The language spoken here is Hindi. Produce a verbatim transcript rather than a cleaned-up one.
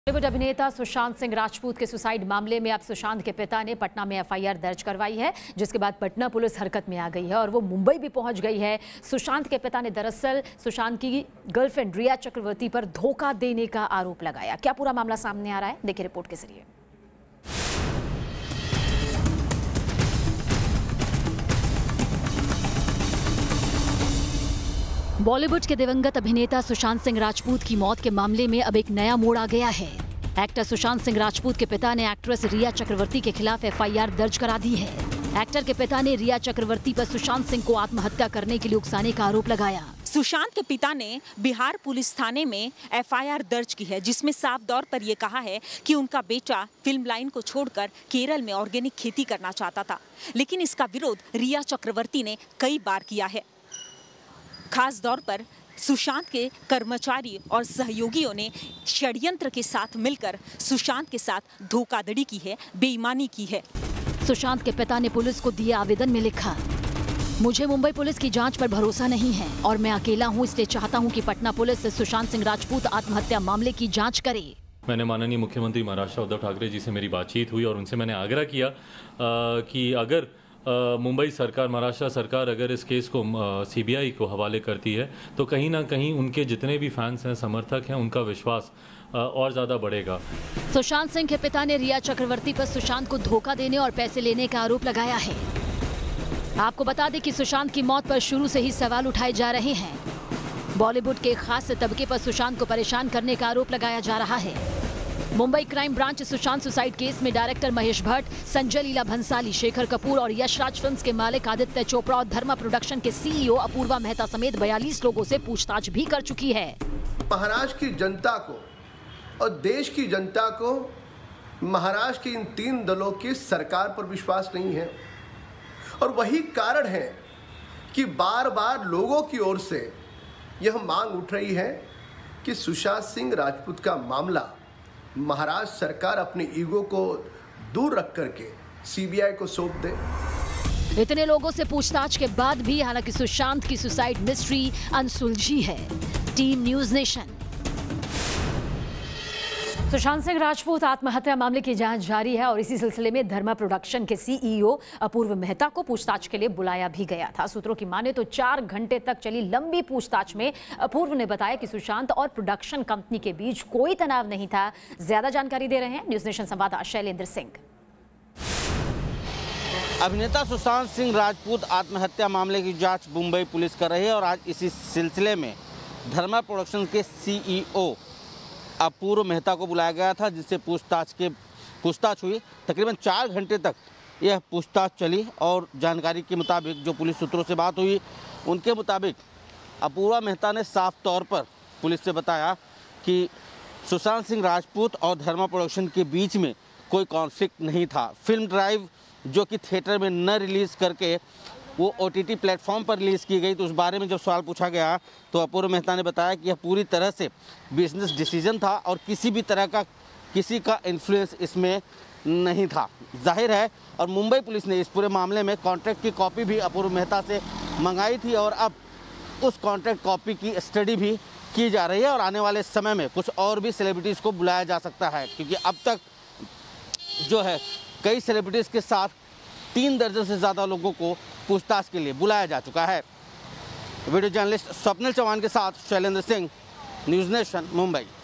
बॉलीवुड अभिनेता सुशांत सिंह राजपूत के सुसाइड मामले में अब सुशांत के पिता ने पटना में एफ आई आर दर्ज करवाई है, जिसके बाद पटना पुलिस हरकत में आ गई है और वो मुंबई भी पहुंच गई है। सुशांत के पिता ने दरअसल सुशांत की गर्लफ्रेंड रिया चक्रवर्ती पर धोखा देने का आरोप लगाया। क्या पूरा मामला सामने आ रहा है, देखिए रिपोर्ट के जरिए। बॉलीवुड के दिवंगत अभिनेता सुशांत सिंह राजपूत की मौत के मामले में अब एक नया मोड़ आ गया है। एक्टर सुशांत सिंह राजपूत के पिता ने एक्ट्रेस रिया चक्रवर्ती के खिलाफ एफ आई आर दर्ज करा दी है। एक्टर के पिता ने रिया चक्रवर्ती पर सुशांत सिंह को आत्महत्या करने के लिए उकसाने का आरोप लगाया। सुशांत के पिता ने बिहार पुलिस थाने में एफ आई आर दर्ज की है, जिसमें साफ तौर पर यह कहा है कि उनका बेटा फिल्म लाइन को छोड़कर केरल में ऑर्गेनिक खेती करना चाहता था, लेकिन इसका विरोध रिया चक्रवर्ती ने कई बार किया है। खास तौर पर सुशांत के कर्मचारी और सहयोगियों ने षड्यंत्र के साथ मिलकर सुशांत के साथ धोखाधड़ी की है, बेईमानी की है। सुशांत के पिता ने पुलिस को दिए आवेदन में लिखा, मुझे मुंबई पुलिस की जांच पर भरोसा नहीं है और मैं अकेला हूं, इसलिए चाहता हूं कि पटना पुलिस सुशांत सिंह राजपूत आत्महत्या मामले की जांच करे। मैंने माननीय मुख्यमंत्री महाराष्ट्र उद्धव ठाकरे जी से मेरी बातचीत हुई और उनसे मैंने आग्रह किया आ, कि अगर मुंबई सरकार, महाराष्ट्र सरकार अगर इस केस को सी बी आई को हवाले करती है तो कहीं ना कहीं उनके जितने भी फैंस हैं, समर्थक हैं, उनका विश्वास और ज़्यादा बढ़ेगा। सुशांत सिंह के पिता ने रिया चक्रवर्ती पर सुशांत को धोखा देने और पैसे लेने का आरोप लगाया है। आपको बता दें कि सुशांत की मौत पर शुरू से ही सवाल उठाए जा रहे हैं। बॉलीवुड के खास तबके पर सुशांत को परेशान करने का आरोप लगाया जा रहा है। Mumbai crime branch Sushant suicide case में डायरेक्टर महेश भट्ट, संजय लीला भंसाली, शेखर कपूर और यशराज फिल्म्स के मालिक आदित्य चोपड़ा और धर्मा प्रोडक्शन के सी ई ओ अपूर्वा मेहता समेत बयालीस लोगों से पूछताछ भी कर चुकी है। महाराष्ट्र की जनता को और देश की जनता को महाराष्ट्र के इन तीन दलों की सरकार पर विश्वास नहीं है और वही कारण है कि बार बार लोगों की ओर से यह मांग उठ रही है कि सुशांत सिंह राजपूत का मामला महाराष्ट्र सरकार अपने ईगो को दूर रख करके सी बी आई को सौंप दे। इतने लोगों से पूछताछ के बाद भी हालांकि सुशांत की सुसाइड मिस्ट्री अनसुलझी है। Team news nation. Sushant Singh Rajput आत्महत्या मामले की जांच जारी है और इसी सिलसिले में धर्मा प्रोडक्शन के सी ई ओ अपूर्व मेहता को पूछताछ के लिए बुलाया भी गया था। सूत्रों की माने तो चार घंटे तक चली लंबी पूछताछ में अपूर्व ने बताया कि सुशांत और प्रोडक्शन कंपनी के बीच कोई तनाव नहीं था। ज्यादा जानकारी दे रहे हैं न्यूज़ नेशन संवाददाता शैलेंद्र सिंह। अभिनेता सुशांत सिंह राजपूत आत्महत्या मामले की जांच मुंबई पुलिस कर रही है और आज इसी सिलसिले में धर्मा प्रोडक्शन के सी ई ओ अपूर्व मेहता को बुलाया गया था, जिससे पूछताछ के पूछताछ हुई। तकरीबन चार घंटे तक यह पूछताछ चली और जानकारी के मुताबिक जो पुलिस सूत्रों से बात हुई उनके मुताबिक अपूर्वा मेहता ने साफ तौर पर पुलिस से बताया कि सुशांत सिंह राजपूत और धर्मा प्रोडक्शन के बीच में कोई कॉन्फ्लिक्ट नहीं था। फिल्म ड्राइव जो कि थिएटर में न रिलीज़ करके वो ओ टी टी प्लेटफॉर्म पर रिलीज़ की गई, तो उस बारे में जब सवाल पूछा गया तो अपूर्व मेहता ने बताया कि यह पूरी तरह से बिजनेस डिसीजन था और किसी भी तरह का किसी का इन्फ्लुएंस इसमें नहीं था। जाहिर है और मुंबई पुलिस ने इस पूरे मामले में कॉन्ट्रैक्ट की कॉपी भी अपूर्व मेहता से मंगाई थी और अब उस कॉन्ट्रैक्ट कॉपी की स्टडी भी की जा रही है और आने वाले समय में कुछ और भी सेलिब्रिटीज़ को बुलाया जा सकता है, क्योंकि अब तक जो है कई सेलिब्रिटीज़ के साथ तीन दर्जन से ज़्यादा लोगों को पूछताछ के लिए बुलाया जा चुका है। वीडियो जर्नलिस्ट स्वप्निल चौहान के साथ शैलेंद्र सिंह, न्यूज़ नेशन, मुंबई।